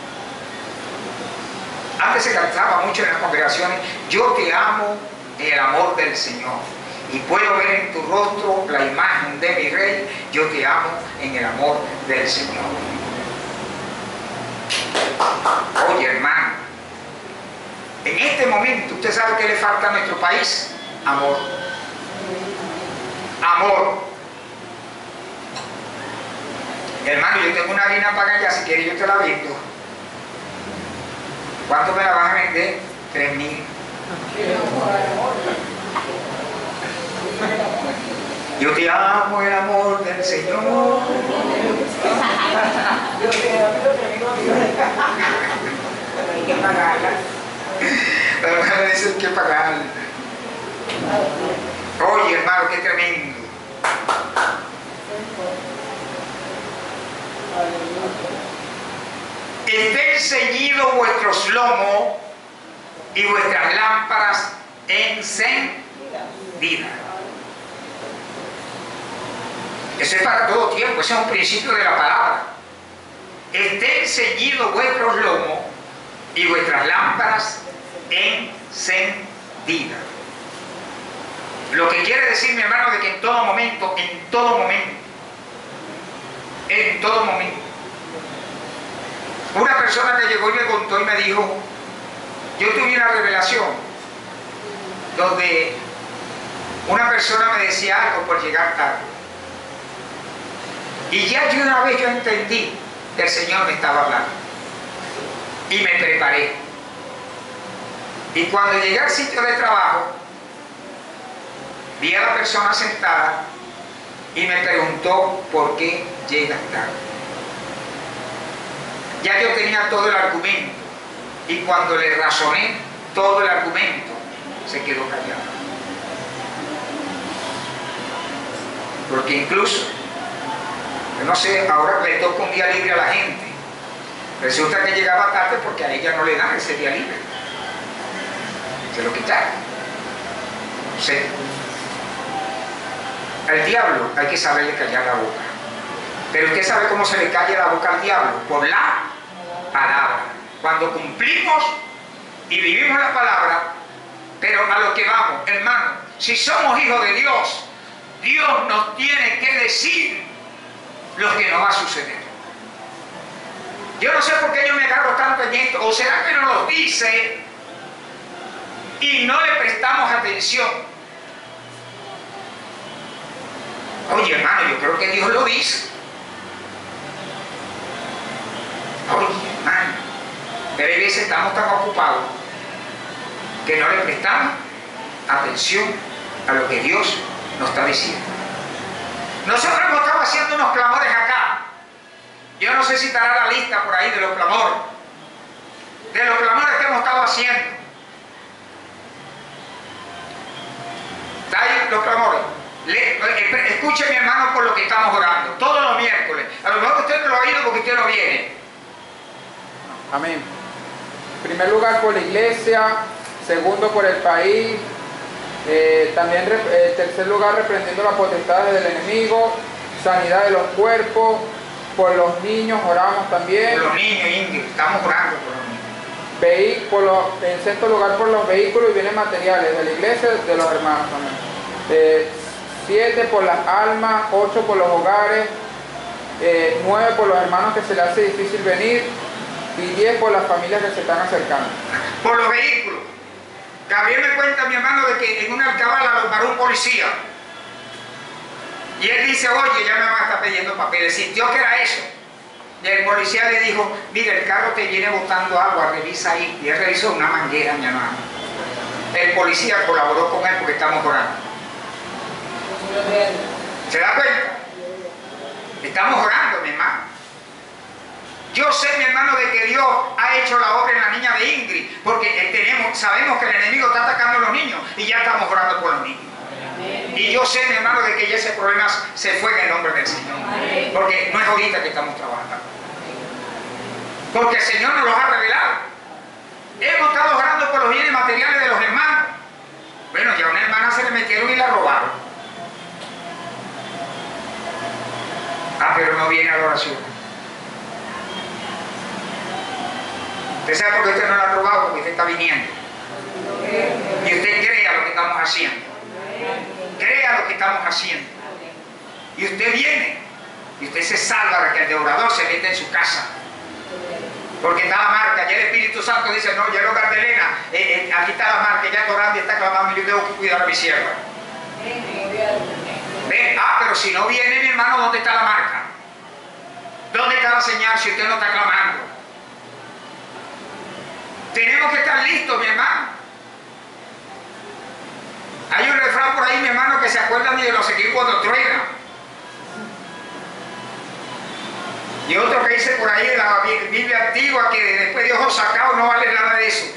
Antes se cantaba mucho en las congregaciones: yo te amo en el amor del Señor, y puedo ver en tu rostro la imagen de mi Rey. Yo te amo en el amor del Señor. Oye, hermano, en este momento, ¿usted sabe qué le falta a nuestro país? Amor. Amor. Hermano, yo tengo una harina para allá, si quieres yo te la vendo. ¿Cuánto me la vas a vender? Tres mil. Yo te amo el amor del Señor. Hay que pagarla. La hermana dice que pagarla. Oye, hermano, qué tremendo. Estén ceñidos vuestros lomos y vuestras lámparas encendidas. Eso es para todo tiempo, ese es un principio de la palabra. Estén ceñidos vuestros lomos y vuestras lámparas encendidas. Lo que quiere decir, mi hermano, de que en todo momento, en todo momento, en todo momento. Una persona que llegó y me contó y me dijo: yo tuve una revelación donde una persona me decía algo por llegar tarde. Y ya de una vez yo entendí que el Señor me estaba hablando. Y me preparé. Y cuando llegué al sitio de trabajo, vi a la persona sentada y me preguntó por qué llegas tarde. Ya yo tenía todo el argumento, y cuando le razoné todo el argumento, se quedó callado. Porque incluso, no sé, ahora le toca un día libre a la gente. Resulta que llegaba tarde porque a ella no le dan ese día libre. Se lo quitaron. No sé. Al diablo hay que saberle callar la boca. Pero usted sabe cómo se le calla la boca al diablo, por la palabra. Cuando cumplimos y vivimos la palabra, pero a lo que vamos, hermano, si somos hijos de Dios, Dios nos tiene que decir lo que nos va a suceder. Yo no sé por qué yo me agarro tanto en esto, o será que nos lo dice y no le prestamos atención. Oye, hermano, yo creo que Dios lo dice. Oye, hermano, pero a veces estamos tan ocupados que no le prestamos atención a lo que Dios nos está diciendo. Nosotros hemos estado haciendo unos clamores acá. Yo no sé si estará la lista por ahí de los clamores, de los clamores que hemos estado haciendo. ¿Está ahí los clamores? Le, escuche, mi hermano, por lo que estamos orando todos los miércoles. A lo mejor usted no lo ha oído porque usted no viene. Amén. En primer lugar por la iglesia, segundo por el país, eh, también en eh, tercer lugar reprendiendo las potestades del enemigo, sanidad de los cuerpos, por los niños oramos también. Por los niños, Ingrid, estamos orando por los niños. Veí, por los, en sexto lugar por los vehículos y bienes materiales de la iglesia, de los hermanos también. Eh, siete por las almas, ocho por los hogares, eh, nueve por los hermanos que se les hace difícil venir, y diez por las familias que se están acercando. Por los vehículos. Gabriel me cuenta, mi hermano, de que en una alcabala lo paró un policía. Y él dice, oye, ya me van a estar pidiendo papeles. Sintió que era eso. Y el policía le dijo, mira, el carro te viene botando agua, revisa ahí. Y él revisó una manguera, mi hermano. El policía colaboró con él porque estamos orando. ¿Se da cuenta? Estamos orando, mi hermano. Yo sé, mi hermano, de que Dios ha hecho la obra en la niña de Ingrid, porque tenemos, sabemos que el enemigo está atacando a los niños y ya estamos orando por los niños. Y yo sé, mi hermano, de que ya ese problema se fue en el nombre del Señor, porque no es ahorita que estamos trabajando, porque el Señor nos los ha revelado. Hemos estado orando por los bienes materiales de los hermanos. Bueno, ya a una hermana se le metieron y la robaron. Ah, pero no viene a la oración. Usted sabe por qué usted no la ha robado, porque usted está viniendo. Y usted crea lo que estamos haciendo. Crea lo que estamos haciendo. Y usted viene. Y usted se salva de que el devorador se mete en su casa. Porque está la marca. Ya el Espíritu Santo dice, no, ya no, Cardelena, eh, eh, aquí está la marca, ya está orando y está clamando, yo tengo que cuidar a mi sierva. ¿Ven? Ah, pero si no viene, mi hermano, ¿dónde está la marca? ¿Dónde está la señal si usted no está clamando? Tenemos que estar listos, mi hermano. Hay un refrán por ahí, mi hermano, que se acuerdan de los equipos cuando truena. Y otro que dice por ahí en la Biblia antigua que después de ojos sacados no vale nada de eso.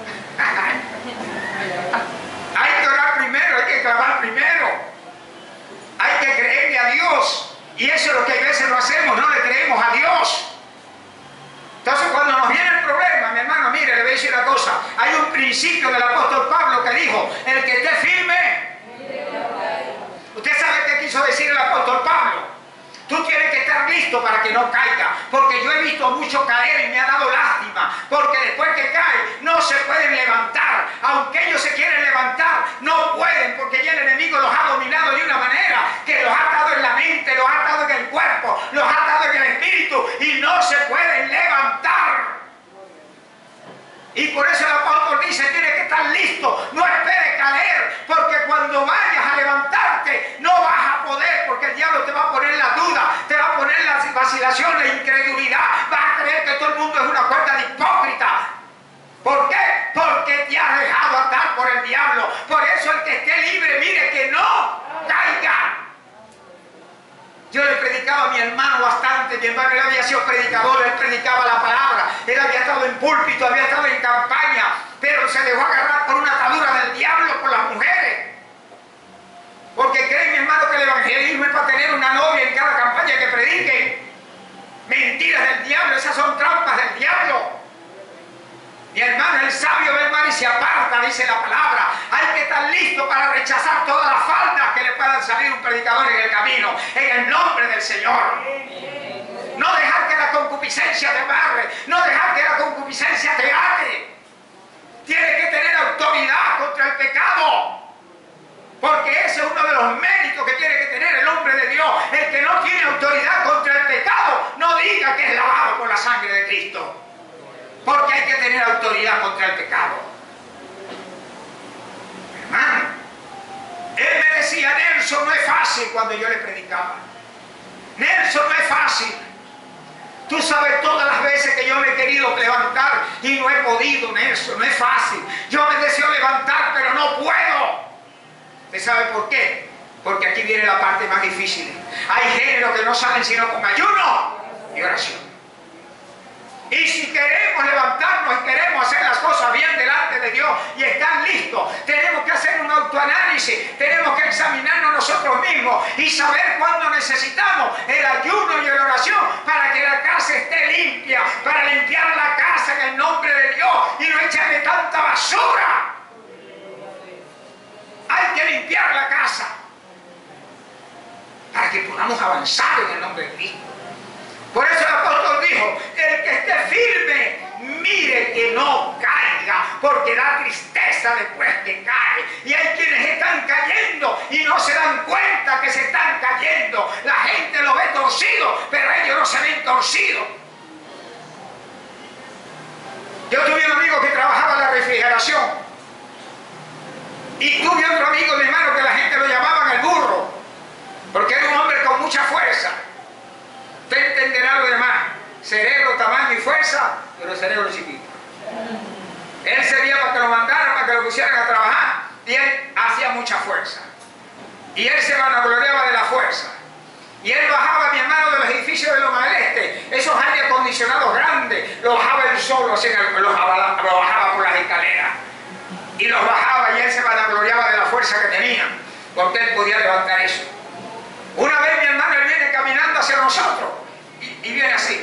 Hay que orar primero, hay que clamar primero. Hay que creerle a Dios. Y eso es lo que a veces no hacemos, no le creemos a Dios. Entonces cuando nos viene el problema, mi hermano, mire, le voy a decir una cosa. Hay un principio del apóstol Pablo que dijo, el que esté firme. ¿Usted sabe qué quiso decir el apóstol Pablo? Tú tienes que estar listo para que no caiga, porque yo he visto mucho caer y me ha dado lástima, porque después que caen no se pueden levantar, aunque ellos se quieren levantar, no pueden, porque ya el enemigo los ha dominado de una manera que los ha atado en la mente, los ha atado en el cuerpo, los ha atado en el espíritu y no se pueden levantar. Y por eso el apóstol dice, tienes que estar listo, no esperes caer, porque cuando vayas a levantarte no vas a poder, porque el diablo te va a poner la duda, te va a poner la vacilación, la incredulidad, vas a creer que todo el mundo es una cuerda de hipócrita. ¿Por qué? Porque te has dejado atar por el diablo. Por eso el que esté libre, mire que no caiga. Yo le predicaba a mi hermano bastante, mi hermano él había sido predicador, él predicaba la palabra, él había estado en púlpito, había estado en campaña, pero se dejó agarrar por una atadura del diablo, por las mujeres. Porque creen, mi hermano, que el evangelismo es para tener una novia en cada campaña que prediquen. Mentiras del diablo, esas son trampas del diablo. Mi hermano, el sabio ve el mal y se aparta, dice la palabra. Hay que estar listo para rechazar todas las faltas que le puedan salir a un predicador en el camino, en el nombre del Señor. concupiscencia te amarre, no dejar que la concupiscencia te ate. Tienes que tener autoridad contra el pecado, porque ese es uno de los méritos que tiene que tener el hombre de Dios. El que no tiene autoridad contra el pecado, no diga que es lavado por la sangre de Cristo, porque hay que tener autoridad contra el pecado. Hermano, él me decía: Nelson, no es fácil. Cuando yo le predicaba, Nelson, no es fácil. Tú sabes todas las veces que yo me he querido levantar y no he podido, Nelson, no es fácil. Yo me deseo levantar, pero no puedo. ¿Usted sabe por qué? Porque aquí viene la parte más difícil. Hay géneros que no salen sino con ayuno y oración. Y si queremos levantarnos y queremos hacer las cosas bien delante de Dios y estar listos, tenemos que hacer un autoanálisis, tenemos que examinarnos nosotros mismos y saber cuándo necesitamos el ayuno y la oración para que la casa esté limpia, para limpiar la casa en el nombre de Dios y no echarle tanta basura. Hay que limpiar la casa para que podamos avanzar en el nombre de Cristo. Por eso el apóstol dijo: el que esté firme, mire que no caiga, porque da tristeza después que cae. Y hay quienes están cayendo y no se dan cuenta que se están cayendo. La gente lo ve torcido, pero ellos no se ven torcidos. Yo tuve un amigo que trabajaba en la refrigeración, y tuve otro amigo, mi hermano, que la gente lo llamaban el burro, porque era un hombre con mucha fuerza. Usted entenderá lo demás: cerebro, tamaño y fuerza, pero el cerebro chiquito. Él servía para que lo mandaran, para que lo pusieran a trabajar, y él hacía mucha fuerza. Y él se vanagloriaba de la fuerza. Y él bajaba, mi hermano, de los edificios de Loma del Este, esos aire acondicionados grandes, lo bajaba él solo, así, lo, bajaba, lo bajaba por las escaleras. Y los bajaba y él se vanagloriaba de la fuerza que tenía, porque él podía levantar eso. Una vez, mi hermano, él viene caminando hacia nosotros y, y viene así.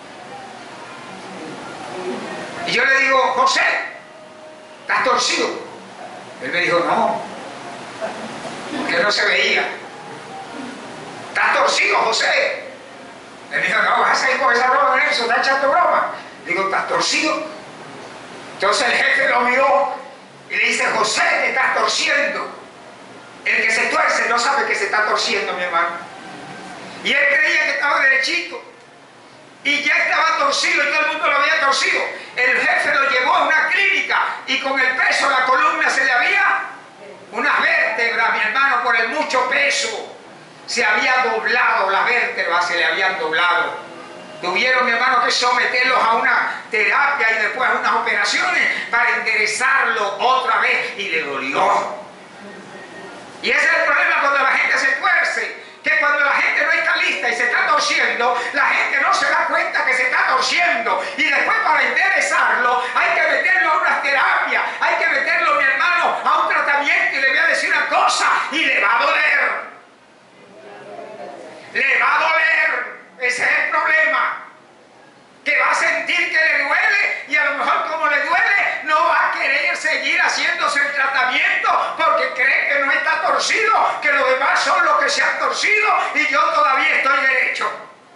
Y yo le digo: José, ¿estás torcido? Él me dijo: no, porque no se veía. ¿Estás torcido, José? Él me dijo: no, vas a salir con esa broma, Nelson, ¿estás echando broma? Digo: ¿estás torcido? Entonces el jefe lo miró y le dice: José, te estás torciendo. El que se tuerce no sabe que se está torciendo, mi hermano. Y él creía que estaba derechito, y ya estaba torcido, y todo el mundo lo había torcido. El jefe lo llevó a una clínica, y con el peso de la columna se le había unas vértebras, mi hermano, por el mucho peso se había doblado, las vértebras se le habían doblado. Tuvieron, mi hermano, que someterlos a una terapia y después a unas operaciones para enderezarlo otra vez, y le dolió. Y ese es el problema cuando la gente se tuerce, que cuando la gente no está lista y se está torciendo, la gente no se da cuenta que se está torciendo, y después para enderezarlo hay que meterlo a una terapia, hay que meterlo, mi hermano, a un tratamiento. Y le voy a decir una cosa: y le va a doler, le va a doler. Ese es el problema, que va a sentir que le duele, y a lo mejor como le duele no va a querer seguir haciéndose el tratamiento porque cree que no está torcido, que los demás son los que se han torcido y yo todavía estoy derecho.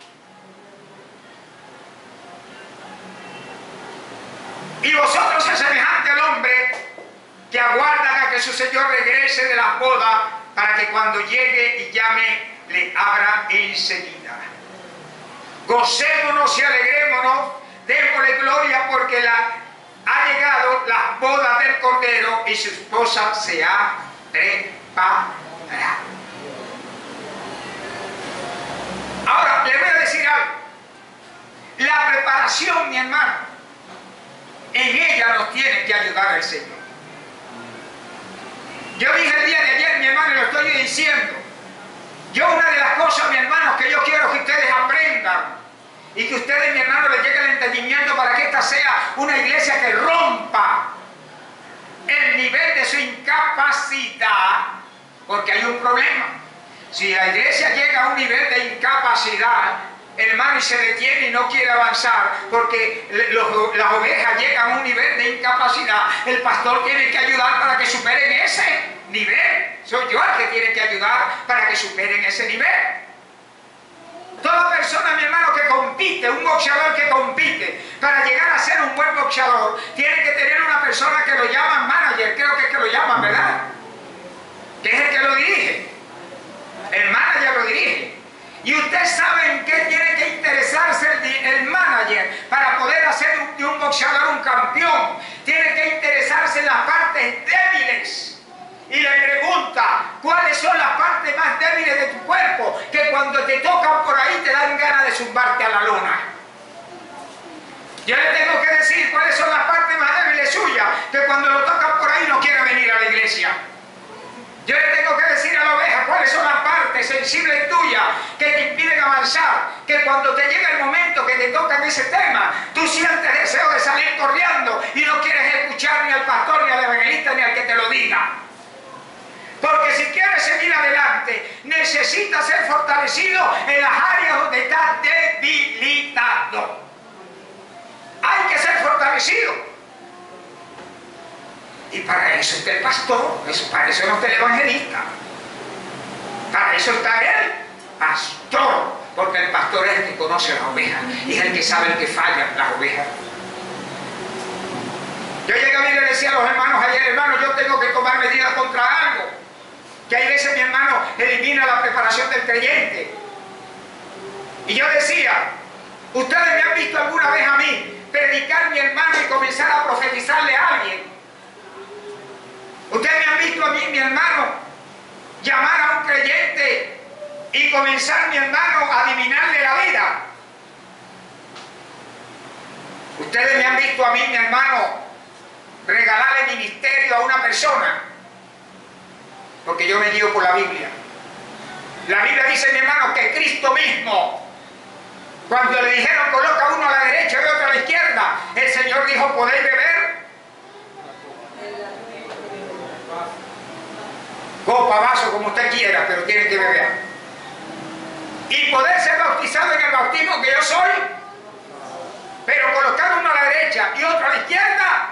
Y vosotros es semejante al hombre que aguardan a que su Señor regrese de las bodas, para que cuando llegue y llame le abra enseguida. Gocémonos y alegrémonos, démosle gloria, porque la, ha llegado las bodas del Cordero y su esposa se ha preparado. Ahora, le voy a decir algo. La preparación, mi hermano, en ella nos tiene que ayudar el Señor. Yo dije el día de ayer, mi hermano, y lo estoy diciendo: yo, una de las cosas, mi hermano, que yo quiero que ustedes aprendan, y que ustedes, mi hermano, les llegue el entendimiento para que esta sea una iglesia que rompa el nivel de su incapacidad, porque hay un problema. Si la iglesia llega a un nivel de incapacidad, hermano, y se detiene y no quiere avanzar, porque los, las ovejas llegan a un nivel de incapacidad, el pastor tiene que ayudar para que superen ese nivel. Soy yo el que tiene que ayudar para que superen ese nivel. Toda persona, mi hermano, que compite compite, un boxeador que compite, para llegar a ser un buen boxeador, tiene que tener una persona que lo llaman manager, creo que es que lo llaman, ¿verdad? Que es el que lo dirige. El manager lo dirige. Y usted sabe en qué tiene que interesarse el, el manager para poder hacer un, de un boxeador un campeón. Tiene que interesarse en las partes débiles. Y le pregunta, ¿cuáles son las partes más débiles de tu cuerpo? Que cuando te tocan por ahí te dan ganas de zumbarte a la lona. Yo le tengo que decir cuáles son las partes más débiles suyas, que cuando lo tocan por ahí no quiere venir a la iglesia. Yo le tengo que decir a la oveja cuáles son las partes sensibles tuyas que te impiden avanzar, que cuando te llega el momento que te tocan ese tema, tú sientes deseo de salir corriendo y no quieres escuchar ni al pastor, ni al evangelista, ni al que te lo diga. Porque si quieres seguir adelante, necesitas ser fortalecido en las áreas donde estás debilitado. Hay que ser fortalecido. Y para eso está el pastor, para eso no está el evangelista. Para eso está el pastor, porque el pastor es el que conoce las ovejas y es el que sabe el que fallan las ovejas. Yo llegué a mí y le decía a los hermanos ayer, hermanos, yo tengo que tomar medidas contra algo. Que hay veces mi hermano elimina la preparación del creyente. Y yo decía, ustedes me han visto alguna vez a mí predicar mi hermano y comenzar a profetizarle a alguien. Ustedes me han visto a mí, mi hermano, llamar a un creyente y comenzar, mi hermano, a adivinarle la vida. Ustedes me han visto a mí, mi hermano, regalarle ministerio a una persona. Porque yo me guío por la Biblia. La Biblia dice, mi hermano, que Cristo mismo, cuando le dijeron coloca uno a la derecha y otro a la izquierda, el Señor dijo, ¿podéis beber? Copa, vaso, como usted quiera, pero tiene que beber. Y poder ser bautizado en el bautismo que yo soy, pero colocar uno a la derecha y otro a la izquierda.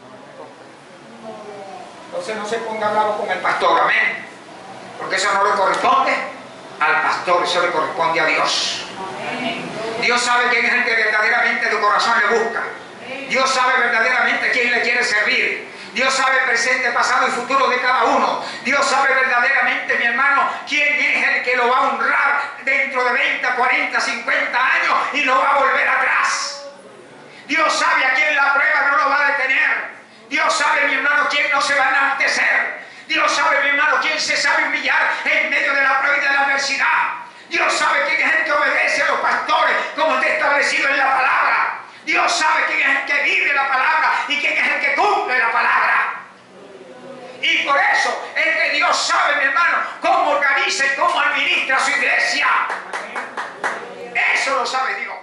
Entonces no se ponga bravo con el pastor, amén. Porque eso no le corresponde al pastor, eso le corresponde a Dios. Dios sabe quién es el que verdaderamente tu corazón le busca. Dios sabe verdaderamente quién le quiere servir. Dios sabe presente, pasado y futuro de cada uno. Dios sabe verdaderamente, mi hermano, quién es el que lo va a honrar dentro de veinte, cuarenta, cincuenta años y no va a volver atrás. Dios sabe a quién la prueba no lo va a detener. Dios sabe, mi hermano, quién no se va a enaltecer. Dios sabe, mi hermano, quién se sabe humillar en medio de la prueba y de la adversidad. Dios sabe quién es el que obedece a los pastores como está establecido en la palabra. Dios sabe quién es el que vive la palabra y quién es el que cumple la palabra. Y por eso es que Dios sabe, mi hermano, cómo organiza y cómo administra su iglesia. Eso lo sabe Dios.